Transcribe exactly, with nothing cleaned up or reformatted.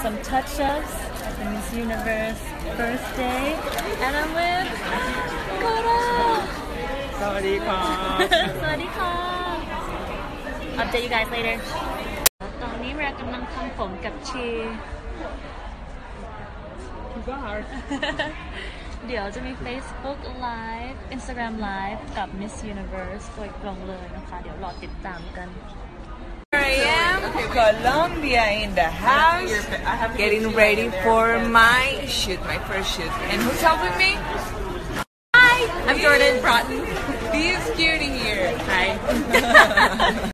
some touch-ups at the Miss Universe first day, and I'm with Kara. สวัสดีครับสวัสดีค่ะ Update you guys later. ตอนนี้เรากำลังทำผมกับชี เดี๋ยวจะมี Facebook Live Instagram Live กับ Miss Universe โดยตรงเลยนะคะเดี๋ยวรอติดตามกัน Here I am, Colombia in the house, getting ready for my shoot, my first shoot. And who's helping me? Hi, I'm Jordan Broughton. This cutie here. Hi.